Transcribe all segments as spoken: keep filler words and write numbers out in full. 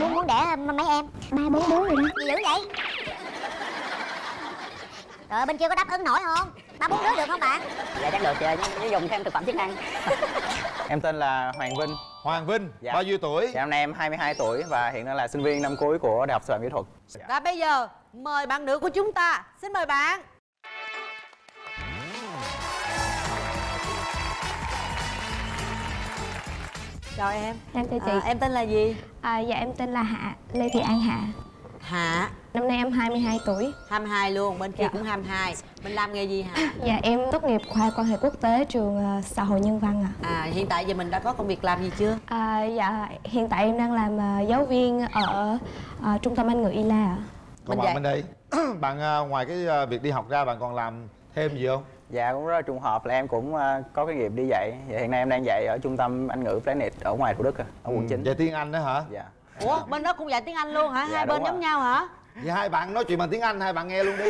muốn muốn đẻ mấy em? Ba bốn đứa rồi đó. Gì dữ vậy? Trời, bên kia có đáp ứng nổi không? Ba bốn đứa được không bạn? Dạ chắc được chị ơi, nếu dùng thêm thực phẩm chức năng. Em tên là Hoàng Vinh. Hoàng Vinh, dạ. Bao nhiêu tuổi? Dạ, năm nay em hai mươi hai tuổi và hiện đang là sinh viên năm cuối của Đại học Sư phạm Kỹ thuật. Dạ. Và bây giờ mời bạn nữ của chúng ta. Xin mời bạn. Chào em. Em chào chị. À, em tên là gì? À, dạ em tên là Hạ, Lê Thị An Hạ. Hạ. Năm nay em hai mươi hai tuổi. hai mươi hai luôn, bên kia dạ. cũng hai mươi hai. Mình làm nghề gì hả? Dạ em tốt nghiệp khoa quan hệ quốc tế trường uh, xã hội nhân văn ạ. À. à hiện tại giờ mình đã có công việc làm gì chưa? À, dạ hiện tại em đang làm uh, giáo viên ở uh, trung tâm Anh ngữ I L A ạ. Còn bạn bên đây, bạn uh, ngoài cái uh, việc đi học ra bạn còn làm thêm gì không? Dạ cũng rất là trùng hợp là em cũng uh, có cái nghiệp đi dạy. Dạ, hiện nay em đang dạy ở trung tâm Anh ngữ Planet ở ngoài Thủ Đức, ở quận ừ, chín. Dạy tiếng Anh đó hả? Dạ. Ủa bên đó cũng dạy tiếng Anh luôn hả? Dạ, hai bên rồi. giống nhau hả? Vậy hai bạn nói chuyện bằng tiếng Anh, hai bạn nghe luôn đi.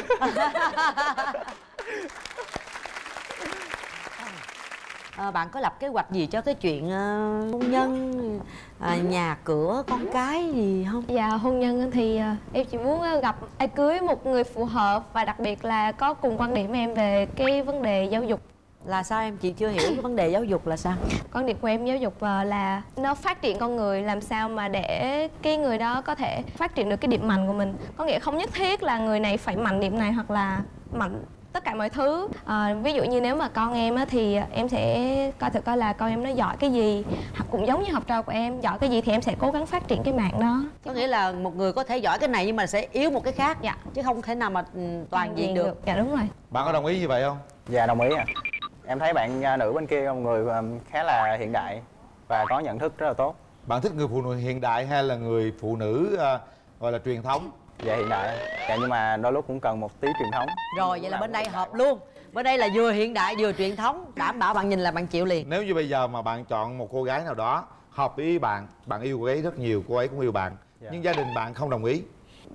À, bạn có lập kế hoạch gì cho cái chuyện uh, hôn nhân, uh, nhà cửa, con cái gì không? Dạ hôn nhân thì uh, em chỉ muốn uh, gặp ai cưới một người phù hợp và đặc biệt là có cùng quan điểm em về cái vấn đề giáo dục. Là sao em? Chị chưa hiểu cái vấn đề giáo dục là sao? Quan điểm của em giáo dục là nó phát triển con người, làm sao mà để cái người đó có thể phát triển được cái điểm mạnh của mình. Có nghĩa không nhất thiết là người này phải mạnh điểm này hoặc là mạnh tất cả mọi thứ. À, ví dụ như nếu mà con em á, thì em sẽ coi thử coi là con em nó giỏi cái gì, hoặc cũng giống như học trò của em giỏi cái gì thì em sẽ cố gắng phát triển cái mạng đó. Có nghĩa là một người có thể giỏi cái này nhưng mà sẽ yếu một cái khác. Dạ. Chứ không thể nào mà toàn diện được. được. Dạ đúng rồi. Bạn có đồng ý như vậy không? Dạ đồng ý ạ. À. Em thấy bạn uh, nữ bên kia là một người um, khá là hiện đại và có nhận thức rất là tốt. Bạn thích người phụ nữ hiện đại hay là người phụ nữ uh, gọi là truyền thống? Dạ hiện đại. Dạ nhưng mà đôi lúc cũng cần một tí truyền thống. Rồi vậy là bên đây hợp luôn. Bên đây là vừa hiện đại vừa truyền thống. Đảm bảo bạn nhìn là bạn chịu liền. Nếu như bây giờ mà bạn chọn một cô gái nào đó hợp ý bạn, bạn yêu cô ấy rất nhiều, cô ấy cũng yêu bạn, dạ. nhưng gia đình bạn không đồng ý.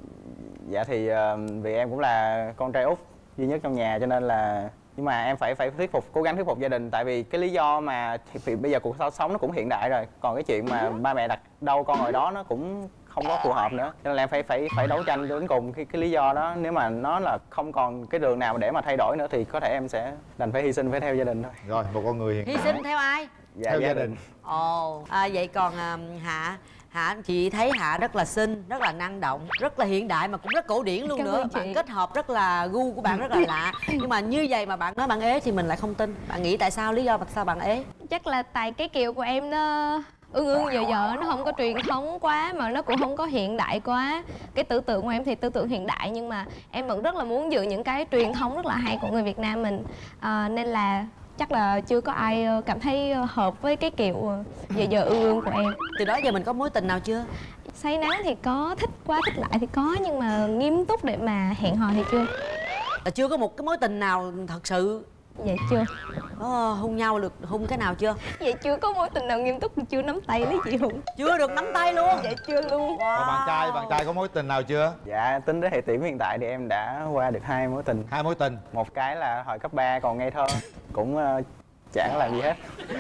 Dạ thì uh, vì em cũng là con trai út duy nhất trong nhà cho nên là, nhưng mà em phải phải thuyết phục, cố gắng thuyết phục gia đình. Tại vì cái lý do mà thì bây giờ cuộc sống nó cũng hiện đại rồi, còn cái chuyện mà ba mẹ đặt đâu con ngồi đó nó cũng không có phù hợp nữa, cho nên là em phải phải phải đấu tranh đến cùng cái cái lý do đó. Nếu mà nó là không còn cái đường nào để mà thay đổi nữa thì có thể em sẽ đành phải hy sinh, phải theo gia đình thôi. Rồi một con người hiện hy sinh theo ai? Dạ, theo gia, gia đình. đình. Ồ, à, vậy còn à, Hạ Hạ chị thấy Hạ rất là xinh, rất là năng động, rất là hiện đại mà cũng rất cổ điển luôn. Cảm nữa. Bạn kết hợp rất là gu của bạn rất là lạ. Nhưng mà như vậy mà bạn nói bạn ế thì mình lại không tin. Bạn nghĩ tại sao, lý do sao bạn ế? Chắc là tại cái kiểu của em nó ương ương dở dở, nó không có truyền thống quá mà nó cũng không có hiện đại quá. Cái tư tưởng của em thì tư tưởng hiện đại nhưng mà em vẫn rất là muốn giữ những cái truyền thống rất là hay của người Việt Nam mình. À, nên là chắc là chưa có ai cảm thấy hợp với cái kiểu giờ giờ ương ương của em. Từ đó giờ mình có mối tình nào chưa? Say nắng thì có, thích quá thích lại thì có, nhưng mà nghiêm túc để mà hẹn hò thì chưa. Là chưa có một cái mối tình nào thật sự? Dạ chưa. Có hôn nhau được hôn cái nào chưa? Dạ chưa có mối tình nào nghiêm túc, chưa nắm tay lấy chị hôn. Chưa được nắm tay luôn? Dạ chưa luôn. Wow. Còn bạn trai, bạn trai có mối tình nào chưa? Dạ tính đến thời điểm hiện tại thì em đã qua được hai mối tình. Hai mối tình. Một cái là hồi cấp ba còn ngây thơ, cũng uh, chẳng làm gì hết.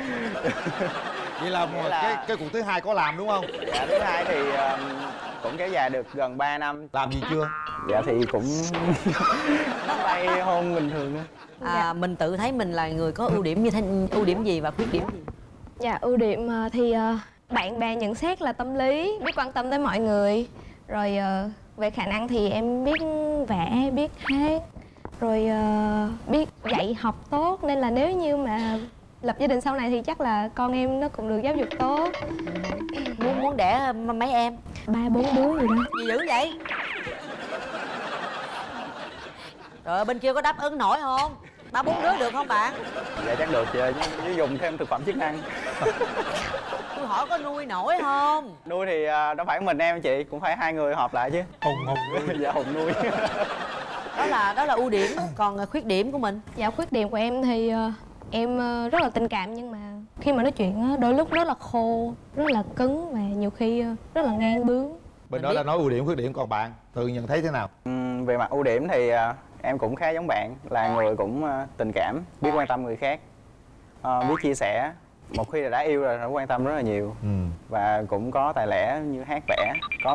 Vậy là một là... cái cái cuộc thứ hai có làm đúng không? Dạ thứ hai thì uh, cũng kéo dài được gần ba năm. Làm gì chưa? Dạ thì cũng nắm tay hôn bình thường thôi. À, mình tự thấy mình là người có ưu điểm như thế, ưu điểm gì và khuyết điểm gì? Dạ ưu điểm thì bạn bè nhận xét là tâm lý, biết quan tâm tới mọi người. Rồi về khả năng thì em biết vẽ, biết hát, rồi biết dạy học tốt. Nên là nếu như mà lập gia đình sau này thì chắc là con em nó cũng được giáo dục tốt. Muốn muốn đẻ mấy em? Ba bốn đứa rồi đó. Gì dữ vậy? Trời ơi, bên kia có đáp ứng nổi không? Ba bốn đứa được không bạn? Dạ chắc được chị ơi, nếu dùng thêm thực phẩm chức năng. Tôi hỏi có nuôi nổi không? Nuôi thì uh, đâu phải mình em chị, cũng phải hai người hợp lại chứ. Hùng Hùng nuôi. Dạ Hùng nuôi. Đó là đó là ưu điểm. Còn khuyết điểm của mình? Dạ khuyết điểm của em thì uh, em uh, rất là tình cảm nhưng mà khi mà nói chuyện uh, đôi lúc rất là khô, rất là cứng và nhiều khi uh, rất là ngang bướng. Bên mình đó biết. là nói ưu điểm khuyết điểm, còn bạn tự nhận thấy thế nào? Uhm, về mặt ưu điểm thì uh, em cũng khá giống bạn, là người cũng uh, tình cảm, biết quan tâm người khác, uh, biết chia sẻ, một khi là đã yêu rồi nó quan tâm rất là nhiều. Ừ. Và cũng có tài lẻ như hát vẽ, có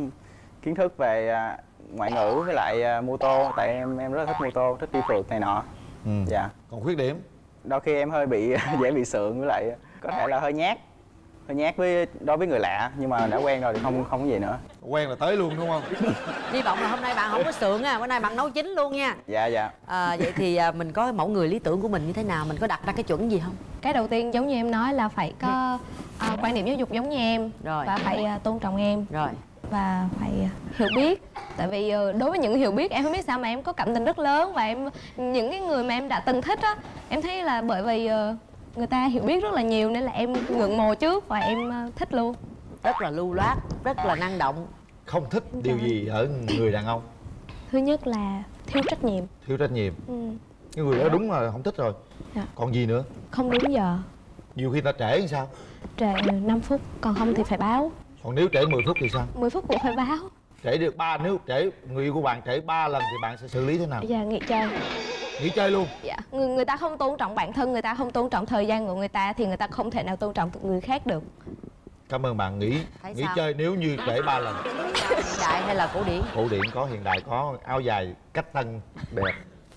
kiến thức về à, ngoại ngữ với lại à, mô tô, tại em em rất là thích mô tô, thích đi phượt này nọ. Ừ. Dạ. Còn khuyết điểm? Đôi khi em hơi bị dễ bị sượng, với lại có thể là hơi nhát, hơi nhát với đối với người lạ, nhưng mà đã quen rồi thì không không có gì nữa. Quen là tới luôn đúng không? Hy vọng là hôm nay bạn không có sượng nha, bữa nay bạn nấu chín luôn nha. Dạ dạ. À, vậy thì à, mình có mẫu người lý tưởng của mình như thế nào, mình có đặt ra cái chuẩn gì không? Cái đầu tiên giống như em nói là phải có à, quan điểm giáo dục giống như em. Rồi. Và phải à, tôn trọng em. Rồi. Và phải à, hiểu biết. Tại vì ờ, đối với những hiểu biết em không biết sao mà em có cảm tình rất lớn. Và em những cái người mà em đã từng thích á, em thấy là bởi vì ờ, người ta hiểu biết rất là nhiều nên là em ngưỡng mộ trước và em ờ, thích luôn. Rất là lưu loát, rất là năng động. Không thích điều gì ở người đàn ông? Thứ nhất là thiếu trách nhiệm. Thiếu trách nhiệm. Ừ. Cái người đó đúng là không thích rồi. Dạ. Còn gì nữa? Không đúng giờ. Nhiều khi ta trễ thì sao? Trễ năm phút, còn không thì phải báo. Còn nếu trễ mười phút thì sao? mười phút cũng phải báo. Trễ được ba, nếu trễ người yêu của bạn trễ ba lần thì bạn sẽ xử lý thế nào? Dạ, nghỉ chơi. Nghỉ chơi luôn? Dạ, người, người ta không tôn trọng bản thân, người ta không tôn trọng thời gian của người ta thì người ta không thể nào tôn trọng người khác được. Cảm ơn bạn. Nghỉ Thấy nghỉ sao? chơi nếu như trễ ba lần. Hiện đại hay là cổ điển? Cổ điển có, hiện đại có, áo dài cách tân đẹp.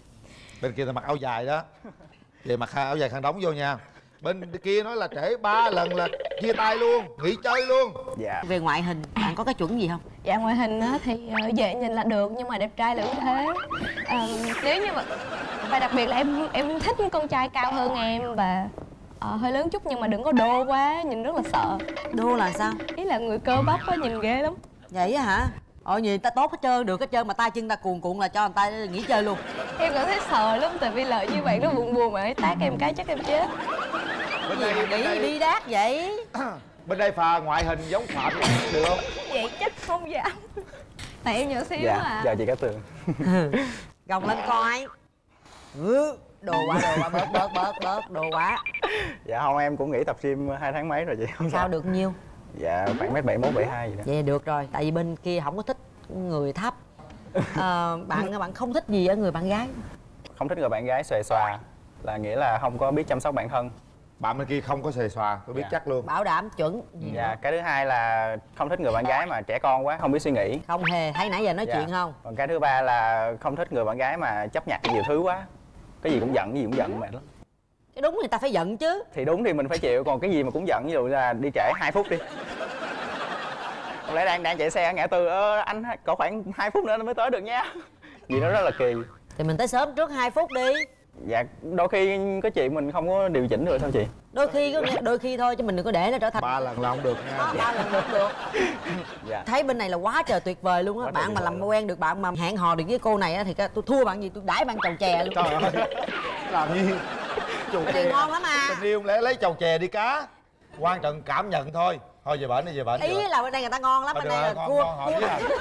Bên kia ta mặc áo dài đó, về mặc áo dài khăn đóng vô nha. Bên kia nói là trễ ba lần là chia tay luôn, nghỉ chơi luôn. Dạ. Về ngoại hình, bạn có cái chuẩn gì không? Dạ, ngoại hình á thì ờ, dễ nhìn là được nhưng mà đẹp trai là ưu thế. Ờ, nếu như mà và đặc biệt là em em thích con trai cao hơn em và ờ, hơi lớn chút nhưng mà đừng có đô quá, nhìn rất là sợ. Đô là sao? Ý là người cơ bắp á, nhìn ghê lắm. Vậy á hả? Ồ, nhìn ta tốt hết trơn, được hết trơn mà tay chân ta cuồn cuộn là cho người ta nghỉ chơi luôn. Em cảm thấy sợ lắm tại vì lợi như vậy nó buồn buồn mà ấy tát em cái chắc em chết. Bên Gì mà bên nghĩ đi đát vậy? bên đây phà ngoại hình giống Phạm được không? Vậy chắc không dám. Tại em nhỏ xíu Dạ. à. Giờ chị Cát Tường. Gồng lên coi. Ừ, đồ quá, đồ quá, bớt, bớt, bớt, bớt, đồ quá. Dạ không, em cũng nghỉ tập gym hai tháng mấy rồi chị. Không Sao được nhiêu? Dạ khoảng mét bảy mốt bảy hai gì đó. Vậy được rồi, tại vì bên kia không có thích người thấp. Ờ, bạn bạn không thích gì ở người bạn gái? Không thích người bạn gái xòe xòa, là nghĩa là không có biết chăm sóc bản thân. Bạn bên kia không có xề xòa, tôi biết Dạ. chắc luôn. Bảo đảm chuẩn. Gì Dạ, nữa? cái thứ hai là không thích người bạn gái mà trẻ con quá, không biết suy nghĩ. Không hề, thấy nãy giờ nói Dạ. chuyện không? Còn cái thứ ba là không thích người bạn gái mà chấp nhặt nhiều thứ quá. Cái gì cũng giận, cái gì cũng giận mệt lắm. Cái đúng người ta phải giận chứ. Thì đúng thì mình phải chịu, còn cái gì mà cũng giận, ví dụ là đi trễ hai phút đi. Không lẽ đang đang chạy xe ở ngã tư, ơ anh có khoảng hai phút nữa nó mới tới được nha. Vì nó rất là kỳ. Thì mình tới sớm trước hai phút đi. Dạ, đôi khi có chuyện mình không có điều chỉnh được sao chị? Đôi khi có nghĩa- đôi khi thôi chứ mình đừng có để nó trở thành Ba lần là không được Đó, nha. ba lần được được. Dạ. Thấy bên này là quá trời tuyệt vời luôn á. Quá trời Bạn tuyệt mà vời làm luôn. quen được bạn mà hẹn hò được với cô này á thì cái- tôi thua bạn gì, tôi đãi bạn chầu chè luôn. Trời ơi, làm gì? Chầu Cái này chè. ngon lắm à. Tình yêu lẽ lấy chầu chè đi cá. Quan trọng cảm nhận thôi. Thôi về bển đi, về bển. về Ý bển. là bên đây người ta ngon lắm, Thôi bên được đây rồi, là ngon, cua ngon, hỏi cua. với à.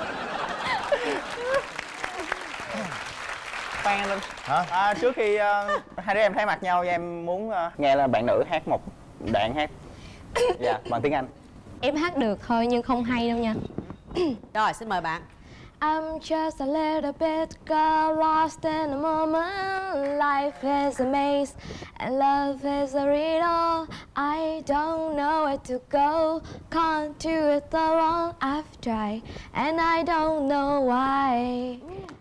Khoan lên. Hả? À, trước khi ờ, hai đứa em thấy mặt nhau, em muốn ờ, nghe là bạn nữ hát một đoạn hát. Dạ, bằng tiếng Anh. Em hát được thôi nhưng không hay đâu nha. Rồi, xin mời bạn. I'm just a little bit girl lost in a moment. Life is a maze and love is a riddle. I don't know where to go. Can't do it alone. I've tried and I don't know why.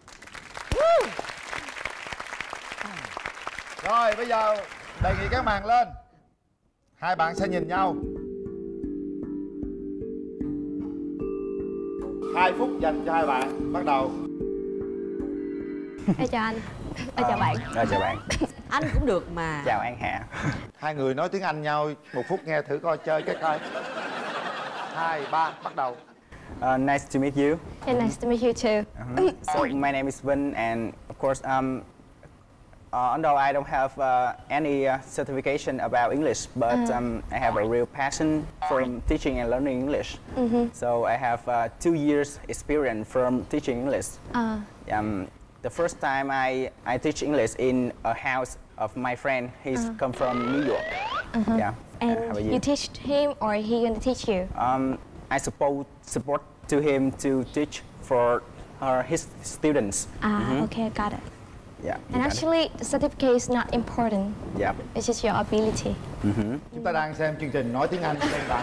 Rồi bây giờ đề nghị các màn lên. Hai bạn sẽ nhìn nhau. Hai phút dành cho hai bạn. Bắt đầu. Em chào anh. Em chào bạn. Rồi, chào bạn. Anh cũng được mà. Chào An Hạ. Hai người nói tiếng Anh nhau một phút nghe thử coi chơi cái coi. Hai, ba, bắt đầu. Uh, nice to meet you. Yeah, nice to meet you too. Uh-huh. So my name is Vinh, and of course, um, uh, although I don't have uh, any uh, certification about English, but um, I have a real passion from teaching and learning English. So I have uh, two years experience from teaching English. Uh, Um, the first time I, I teach English in a house of my friend. He's come from New York. Yeah. and how about you? you? teach him or he gonna teach you? Um, I support support to him to teach for uh, his students. Ah, okay, got it. Dạ. And actually, the certificate is not important. Dạ. It's just your ability. Uh-huh. Chúng ta đang xem chương trình nói tiếng Anh trên bạn.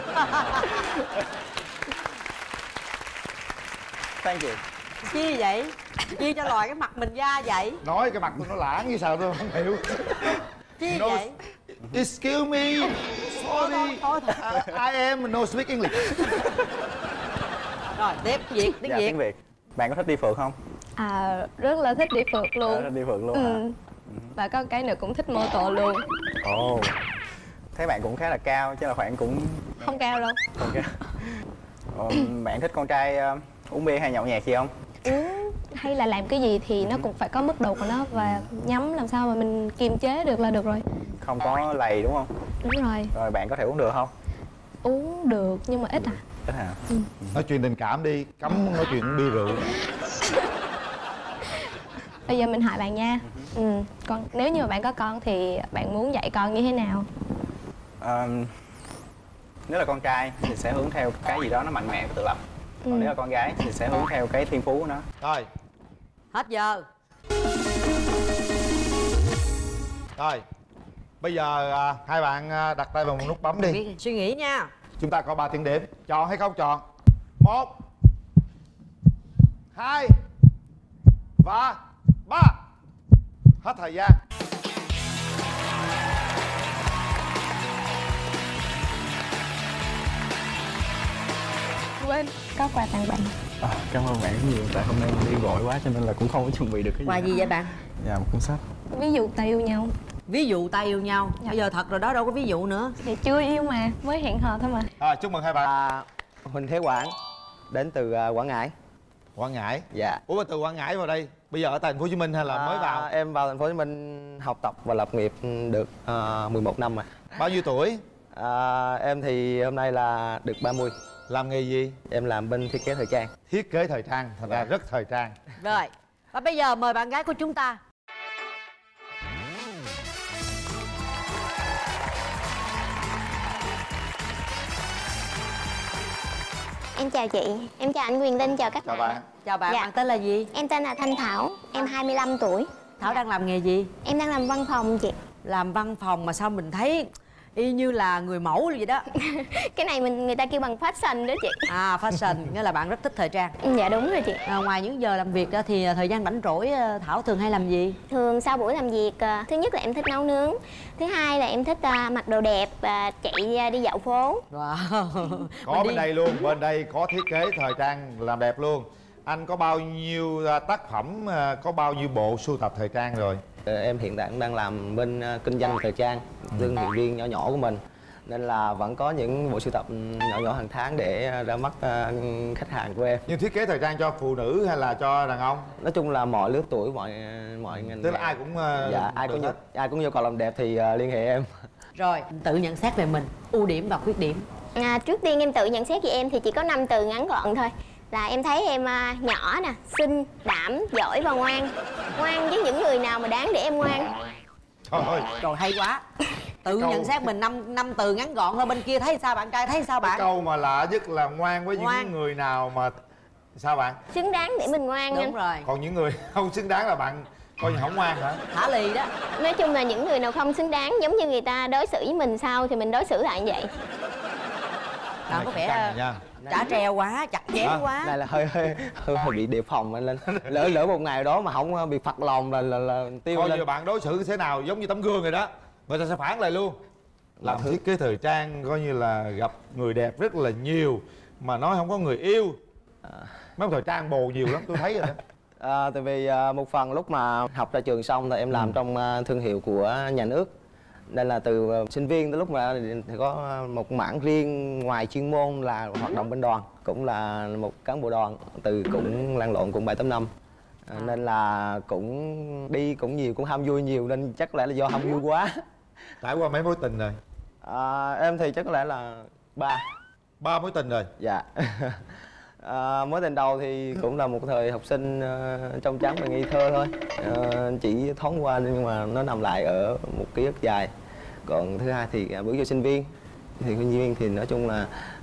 Thank you. Chi vậy? Chi cho lòi cái mặt mình ra vậy? Nói cái mặt tôi nó lãng như sao tôi không hiểu. Chi No, vậy? excuse me, sorry, Thôi, thôi, thôi. I, I am no speak English. Rồi tiếp Việt, tiếng Dạ, Việt. tiếng Việt. Bạn có thích đi phượt không? À, rất là thích đi phượt À, luôn. thích đi phượt luôn Ừ. hả? Và có cái nữa cũng thích mô tô luôn. Ồ. Thấy bạn cũng khá là cao, chứ là khoảng cũng Không cao đâu. không cao. Ờ, bạn thích con trai ờ, uống bia hay nhậu nhẹt gì không? Uống hay là làm cái gì thì nó cũng phải có mức độ của nó. Và nhắm làm sao mà mình kiềm chế được là được rồi. Không có lầy đúng không? Đúng rồi. Rồi bạn có thể uống được không? Uống được nhưng mà ít à. Ít hả? Nói chuyện tình cảm đi, cấm nói chuyện bia rượu. Bây giờ mình hỏi bạn nha. Ừ. Còn nếu như mà bạn có con thì bạn muốn dạy con như thế nào? Ờ, nếu là con trai thì sẽ hướng theo cái gì đó nó mạnh mẽ và tự lập. Còn Ừ. nếu là con gái thì sẽ hướng theo cái thiên phú của nó. Rồi, Hết giờ. rồi. Bây giờ à, hai bạn à, đặt tay vào một nút bấm đi. Biết, suy nghĩ nha. Chúng ta có ba tiếng đếm. Chọn hay không chọn? Một, hai và ba. Hết thời gian. Quên, có quà tặng bạn. À, cảm ơn bạn rất nhiều. Tại hôm nay mình đi vội quá cho nên là cũng không có chuẩn bị được cái gì. Quà gì vậy bạn? Dạ, một cuốn sách. Ví dụ ta yêu nhau. Ví dụ ta yêu nhau. Dạ. Bây giờ thật rồi đó, đâu có ví dụ nữa. Thì chưa yêu mà, mới hẹn hò thôi mà. À, chúc mừng hai bạn. À, Huỳnh Thế Quảng đến từ à, Quảng Ngãi. Quảng Ngãi. Dạ. Ủa từ Quảng Ngãi vào đây, bây giờ ở thành phố Hồ Chí Minh hay là mới vào? À, em vào thành phố Hồ Chí Minh học tập và lập nghiệp được à, mười một năm rồi. Bao nhiêu tuổi? À, em thì hôm nay là được ba mươi. Làm nghề gì? Em làm bên thiết kế thời trang. Thiết kế thời trang, thành ra rất thời trang. Rồi. Và bây giờ mời bạn gái của chúng ta. Em chào chị, em chào anh Quyền Linh, chào các Chào bạn. bạn. Chào bạn, Dạ. bạn tên là gì? Em tên là Thanh Thảo, em hai mươi lăm tuổi. Thảo đang làm nghề gì? Em đang làm văn phòng chị. Làm văn phòng mà sao mình thấy y như là người mẫu vậy đó. Cái này mình người ta kêu bằng fashion đó chị. À, fashion, nghĩa là bạn rất thích thời trang. Ừ, dạ đúng rồi chị. À, ngoài những giờ làm việc đó thì thời gian rảnh rỗi Thảo thường hay làm gì? Thường sau buổi làm việc, à, thứ nhất là em thích nấu nướng. Thứ hai là em thích à, mặc đồ đẹp và chạy à, đi dạo phố. Wow. Có Mình bên đi- đây luôn, bên đây có thiết kế thời trang làm đẹp luôn. Anh có bao nhiêu à, tác phẩm, à, có bao nhiêu bộ sưu tập thời trang rồi? Ờ, Em hiện tại cũng đang làm bên à, kinh doanh thời trang, thương hiệu riêng nhỏ nhỏ của mình. Nên là vẫn có những bộ sưu tập nhỏ nhỏ hàng tháng để ra mắt à, khách hàng của em. Nhưng thiết kế thời trang cho phụ nữ hay là cho đàn ông? Nói chung là mọi lứa tuổi, mọi mọi ngành Tức là nghề. ai cũng à, Dạ, ai có được nhu, hết. ai cũng nhu cầu làm đẹp thì à, liên hệ em. Rồi, tự nhận xét về mình, ưu điểm và khuyết điểm. À, trước tiên em tự nhận xét về em thì chỉ có năm từ ngắn gọn thôi. Là em thấy em à, nhỏ nè, xinh, đảm, giỏi và ngoan. Ngoan với những người nào mà đáng để em ngoan. Trời ơi, Rồi, hay quá. Tự Câu- nhận xét mình năm năm từ ngắn gọn thôi. Bên kia thấy sao, bạn trai thấy sao cái bạn? câu mà lạ nhất là ngoan với Ngoan. những người nào mà... Sao bạn? Xứng đáng để mình ngoan anh. Đúng rồi, Còn những người không xứng đáng là bạn coi như không ngoan hả? thả lì đó. Nói chung là những người nào không xứng đáng, giống như người ta đối xử với mình sao thì mình đối xử lại như vậy. Bạn có vẻ Căng nha. trả treo quá, chặt chém Hả? quá. Này là hơi hơi hơi, hơi bị đề phòng anh lên. Lỡ lỡ một ngày đó mà không bị phật lòng là là, là tiêu Coi lên. như bạn đối xử thế nào giống như tấm gương rồi đó. Người ta sẽ phản lại luôn. Làm thứ- thiết kế thời trang coi như là gặp người đẹp rất là nhiều mà nói không có người yêu. Mấy ông thời trang bồ nhiều lắm, tôi thấy rồi đó. À, tại vì à, một phần lúc mà học ra trường xong thì em làm Ừ. trong à, thương hiệu của nhà nước. Nên là từ à, sinh viên tới lúc mà thì có một mảng riêng ngoài chuyên môn là hoạt động bên đoàn, cũng là một cán bộ đoàn từ cũng lăn lộn cũng bảy tám năm. À, nên là cũng đi cũng nhiều, cũng ham vui nhiều nên chắc có lẽ là do ham vui quá. Trải qua mấy mối tình rồi? À, em thì chắc có lẽ là ba. Ba mối tình rồi. Dạ. À, mối tình đầu thì cũng là một thời học sinh uh, trong trắng và ngây thơ thôi, uh, chỉ thoáng qua nhưng mà nó nằm lại ở một ký ức dài. Còn thứ hai thì uh, bước vô sinh viên thì sinh viên thì nói chung là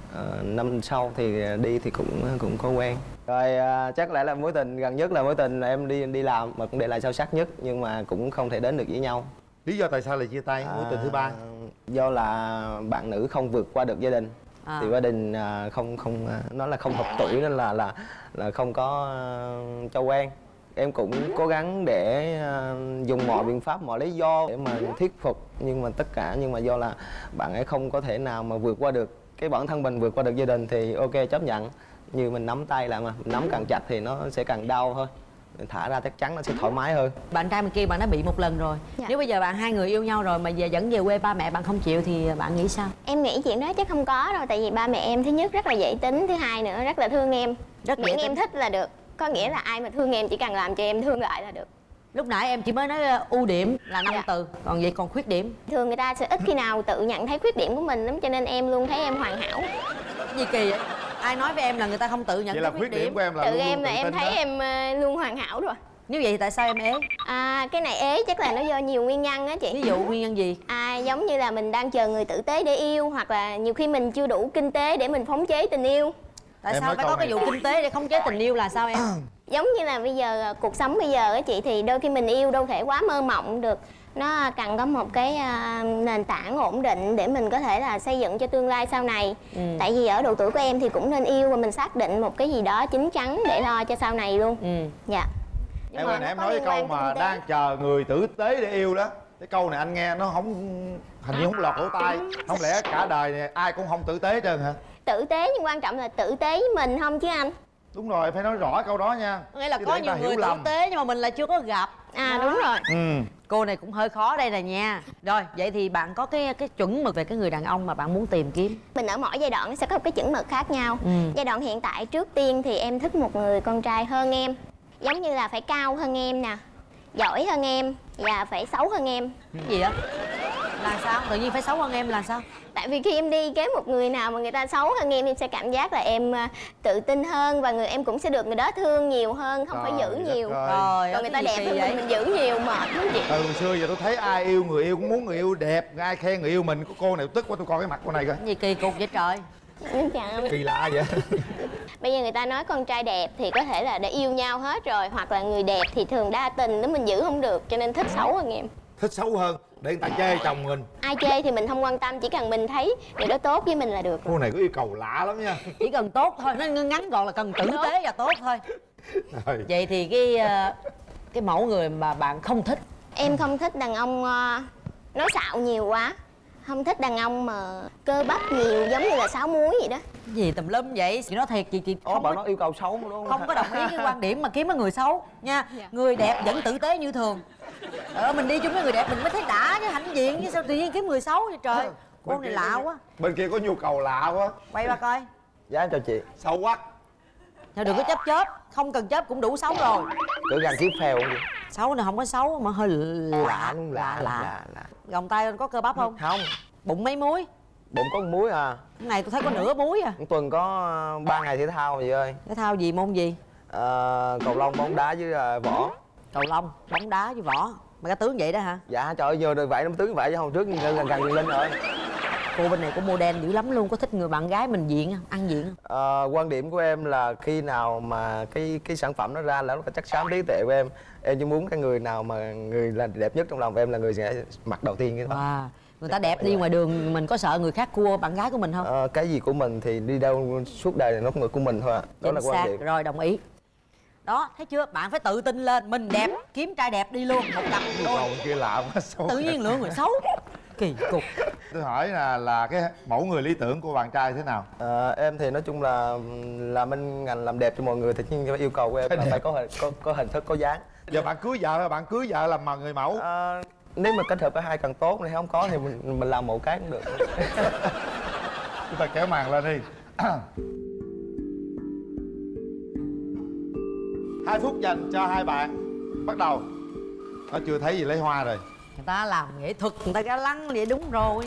Ờ, năm sau thì đi thì cũng cũng có quen. Rồi à, chắc lẽ là mối tình gần nhất là mối tình em đi đi làm mà cũng để lại sâu sắc nhất, nhưng mà cũng không thể đến được với nhau. Lý do tại sao lại chia tay mối tình thứ ba? Do là bạn nữ không vượt qua được gia đình. À. Thì gia đình à, không không à, nói là không hợp tuổi nên là là là không có à, cho quen. Em cũng cố gắng để à, dùng mọi biện pháp, mọi lý do để mà thuyết phục, nhưng mà tất cả nhưng mà do là bạn ấy không có thể nào mà vượt qua được cái bản thân mình, vượt qua được gia đình thì ok chấp nhận. Như mình nắm tay lại mà mình nắm càng chặt thì nó sẽ càng đau thôi, mình thả ra chắc chắn nó sẽ thoải mái hơn. Bạn trai bên kia bạn đã bị một lần rồi. Dạ. Nếu bây giờ bạn hai người yêu nhau rồi mà về dẫn về quê ba mẹ bạn không chịu thì bạn nghĩ sao? Em nghĩ chuyện đó chắc không có đâu, tại vì ba mẹ em thứ nhất rất là dễ tính, thứ hai nữa rất là thương em. Rất dễ Miễn tính. em thích là được. Có nghĩa là ai mà thương em chỉ cần làm cho em thương lại là được. Lúc nãy em chỉ mới nói ờ, ưu điểm là năm Dạ. từ, còn vậy còn khuyết điểm Thường người ta sẽ ít khi nào tự nhận thấy khuyết điểm của mình lắm, cho nên em luôn thấy em hoàn hảo. gì kỳ vậy? Ai nói với em là người ta không tự nhận Vậy thấy là khuyết điểm của em là Tự luôn em luôn là tự em tin thấy đó. em ờ, luôn hoàn hảo rồi. Nếu vậy thì tại sao em ế? À, cái này ế chắc là nó do nhiều nguyên nhân á chị. Ví dụ nguyên nhân gì? À, giống như là mình đang chờ người tử tế để yêu, hoặc là nhiều khi mình chưa đủ kinh tế để mình phóng chế tình yêu. Tại Em sao nói phải câu có cái này. vụ kinh tế để khống chế tình yêu là sao em? Giống như là bây giờ à, cuộc sống bây giờ á chị, thì đôi khi mình yêu đâu thể quá mơ mộng được. Nó cần có một cái à, nền tảng ổn định để mình có thể là xây dựng cho tương lai sau này. Ừ. Tại vì ở độ tuổi của em thì cũng nên yêu và mình xác định một cái gì đó chín chắn để lo cho sau này luôn. Ừ. Dạ. Nhưng Em mà ơi, nó em có nói cái liên câu quan tới mà kinh tế. đang chờ người tử tế để yêu đó. Cái câu này anh nghe nó không, hình như không lọt lỗ tai. Không lẽ cả đời này ai cũng không tử tế hết trơn hả? Tử tế nhưng quan trọng là tử tế với mình không chứ anh. Đúng rồi, phải nói rõ câu đó nha. Nghĩa là Chứ có để nhiều ta người hiểu tử lầm. tế nhưng mà mình lại chưa có gặp. À Đó. đúng rồi. Ừ. Cô này cũng hơi khó đây nè nha. Rồi, vậy thì bạn có cái cái chuẩn mực về cái người đàn ông mà bạn muốn tìm kiếm? Mình ở mỗi giai đoạn nó sẽ có một cái chuẩn mực khác nhau. Ừ. Giai đoạn hiện tại trước tiên thì em thích một người con trai hơn em. Giống như là phải cao hơn em nè, giỏi hơn em và phải xấu hơn em. Cái gì á? Là sao? Tự nhiên phải xấu hơn em là sao? Tại vì khi em đi kế một người nào mà người ta xấu hơn em, em sẽ cảm giác là em à, tự tin hơn và người em cũng sẽ được người đó thương nhiều hơn, không phải giữ Trời đất nhiều. ơi. Rồi, Còn người ta cái gì đẹp kỳ hơn vậy? mình, mình giữ nhiều mệt lắm chị. Từ hồi xưa giờ tôi thấy ai yêu người yêu cũng muốn người yêu đẹp, ai khen người yêu mình. Có cô này tức quá, tôi coi cái mặt cô này coi. Cái gì kỳ cục vậy trời? Em chào anh. Kỳ lạ vậy. Bây giờ người ta nói con trai đẹp thì có thể là đã yêu nhau hết rồi, hoặc là người đẹp thì thường đa tình nếu mình giữ không được, cho nên thích xấu hơn em. Thích xấu hơn để người ta chê chồng mình. Ai chê thì mình không quan tâm, chỉ cần mình thấy người đó tốt với mình là được. Cô này có yêu cầu lạ lắm nha. Chỉ cần tốt thôi, nó ngắn gọn là cần tử tế và tốt thôi. Rồi. Vậy thì cái ờ, cái mẫu người mà bạn không thích? Em không thích đàn ông ờ, nói xạo nhiều quá. Không thích đàn ông mà cơ bắp nhiều giống như là sáo muối vậy đó. Cái gì tùm lum vậy? Chị nói thiệt chị chị Ồ, không bạn có, nói yêu cầu xấu đúng không? không có đồng ý cái quan điểm mà kiếm cái người xấu nha. Dạ. Người đẹp vẫn tử tế như thường. Ờ, mình đi chung với người đẹp mình mới thấy đã chứ hãnh diện, chứ sao tự nhiên kiếm người xấu vậy trời? Cô này lạ quá. Bên kia có nhu cầu lạ quá. Quay ba coi. Dạ em chào chị. Xấu quá. Thôi đừng có chớp chớp, không cần chớp cũng đủ xấu rồi. Cỡ gần tiếp theo không chị? Xấu này không có xấu mà hơi lạ đúng lạ lạ lạ. lạ lạ. Gồng tay có cơ bắp không? Không, Bụng mấy múi? bụng có một muối à. Cái này tôi thấy có nửa múi à. Một tuần có ba ngày thể thao chị ơi. Thể thao gì môn gì? Ờ, cầu lông, bóng đá với ờ, võ. Cầu lông, bóng đá với võ. Mà cái tướng vậy đó hả? Dạ trời ơi, giờ được vậy, năm tướng vậy chứ hôm trước gần gần gần lên rồi. Cô bên này cũng model dữ lắm luôn, có thích người bạn gái mình diện không? Ăn diện không? Ờ, quan điểm của em là khi nào mà cái cái sản phẩm nó ra là nó có chắc chắn trí tuệ của em. Em chỉ muốn cái người nào mà người là đẹp nhất trong lòng của em là người sẽ mặc đầu tiên cái đó. Wow. Người ta đẹp đi ngoài đường mình có sợ người khác cua bạn gái của mình không? Ờ, cái gì của mình thì đi đâu suốt đời là nó người của mình thôi ạ. Đó là Chính quan xác, điểm. rồi đồng ý. Đó, thấy chưa? Bạn phải tự tin lên, mình đẹp, kiếm trai đẹp đi luôn, một cặp Nhu cầu đôi. bên kia lạ quá. Xấu. Tự nhiên lựa người xấu. Kỳ cục. Tôi hỏi là là cái mẫu người lý tưởng của bạn trai thế nào? Ờ, em thì nói chung là làm bên ngành làm đẹp cho mọi người thì nhưng cái yêu cầu của em Phải là đẹp. phải có hình có, có hình thức có dáng. Giờ bạn cưới vợ, bạn cưới vợ làm mà người mẫu. Ờ, nếu mà kết hợp cả hai càng tốt, nếu không có thì mình mình làm một cái cũng được. Chúng ta kéo màn lên đi. Hai phút dành cho hai bạn. Bắt đầu. Nó chưa thấy gì lấy hoa rồi. Người ta làm nghệ thuật, người ta ga lăng vậy đúng rồi.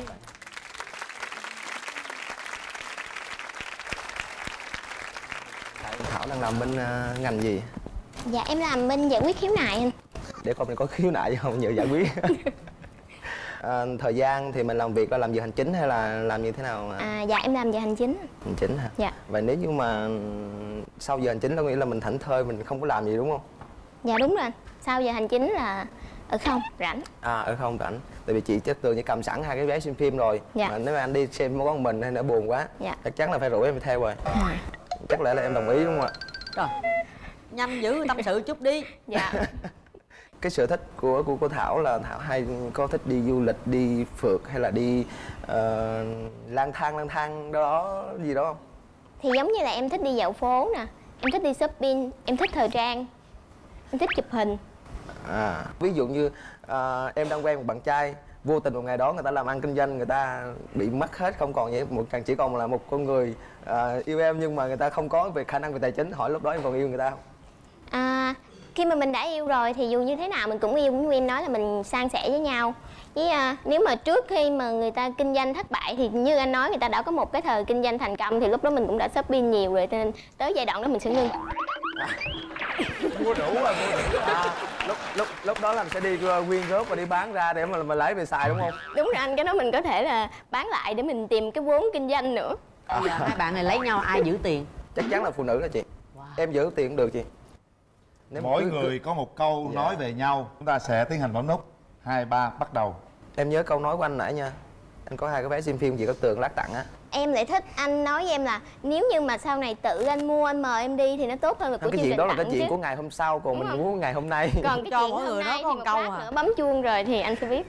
Thảo đang làm bên ờ, ngành gì? Dạ em làm bên giải quyết khiếu nại anh. Để coi mình có khiếu nại gì không nhờ giải quyết. à, thời gian thì mình làm việc là làm giờ hành chính hay là làm như thế nào? À, dạ em làm giờ hành chính. Hành chính hả? Dạ. Vậy nếu như mà sau giờ hành chính có nghĩa là mình thảnh thơi, mình không có làm gì đúng không? Dạ đúng rồi. Sau giờ hành chính là ở không rảnh. À, ở không rảnh. Tại vì chị chắc tường chỉ cầm sẵn hai cái vé xem phim rồi. Dạ. Mà nếu mà anh đi xem có một mình hay nữa buồn quá, Dạ. chắc chắn là phải rủ em theo rồi. À. Chắc lẽ là em đồng ý đúng không ạ? Rồi, nhanh dữ, tâm sự chút đi. Dạ. Cái sở thích của của cô Thảo là Thảo hay có thích đi du lịch, đi phượt hay là đi uh, lang thang lang thang đó gì đó không? Thì giống như là em thích đi dạo phố nè, em thích đi shopping, em thích thời trang, em thích chụp hình. À, ví dụ như uh, em đang quen một bạn trai, vô tình một ngày đó người ta làm ăn kinh doanh, người ta bị mất hết, không còn vậy, một chỉ còn là một con người uh, yêu em nhưng mà người ta không có về khả năng về tài chính, hỏi lúc đó em còn yêu người ta không? À, khi mà mình đã yêu rồi thì dù như thế nào mình cũng yêu, cũng như em nói là mình san sẻ với nhau. Với à, nếu mà trước khi mà người ta kinh doanh thất bại thì như anh nói người ta đã có một cái thời kinh doanh thành công thì lúc đó mình cũng đã shopping nhiều rồi, cho nên tới giai đoạn đó mình sẽ ngưng. Mua đủ rồi, mua đủ. À, lúc lúc lúc đó là mình sẽ đi uh, quyên góp và đi bán ra để mà mình lấy về xài đúng không? Đúng rồi anh, cái đó mình có thể là bán lại để mình tìm cái vốn kinh doanh nữa. Bây giờ hai bạn này lấy nhau ai giữ tiền? Chắc chắn là phụ nữ đó chị. Wow. Em giữ tiền cũng được chị. Nếu mỗi cứ, người cứ... có một câu dạ. nói về nhau. Chúng ta sẽ tiến hành bấm nút. Hai, ba, bắt đầu. Em nhớ câu nói của anh nãy nha. Anh có hai cái vé xem phim chị Cát Tường lát tặng á. Em lại thích anh nói với em là nếu như mà sau này tự anh mua, anh mời em đi thì nó tốt hơn là của chương trình. Cái chuyện đó là cái chuyện chứ. của ngày hôm sau, còn đúng mình muốn ngày hôm nay. Còn cái cho chuyện mỗi hôm người nay đó có một câu à. nữa bấm chuông rồi thì anh sẽ biết.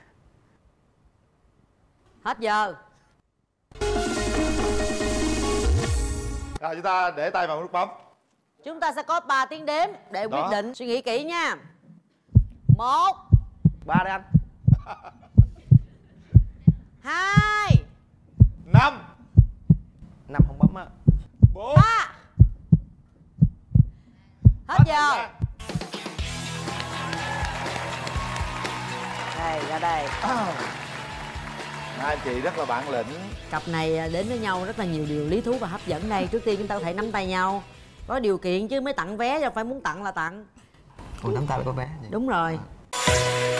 Hết giờ. Rồi chúng ta để tay vào nút bấm. Chúng ta sẽ có ba tiếng đếm để đó. quyết định. Suy nghĩ kỹ nha. Một. Ba đây anh. Hai. Năm. Năm không bấm á. Bốn. Ba. Hết giờ. Đây, ra đây. Hai chị rất là bản lĩnh. Cặp này đến với nhau rất là nhiều điều lý thú và hấp dẫn đây. Trước tiên chúng ta có thể nắm tay nhau. Có điều kiện chứ mới tặng vé, chứ phải muốn tặng là tặng. Ủa nắm tay là có vé. Đúng rồi.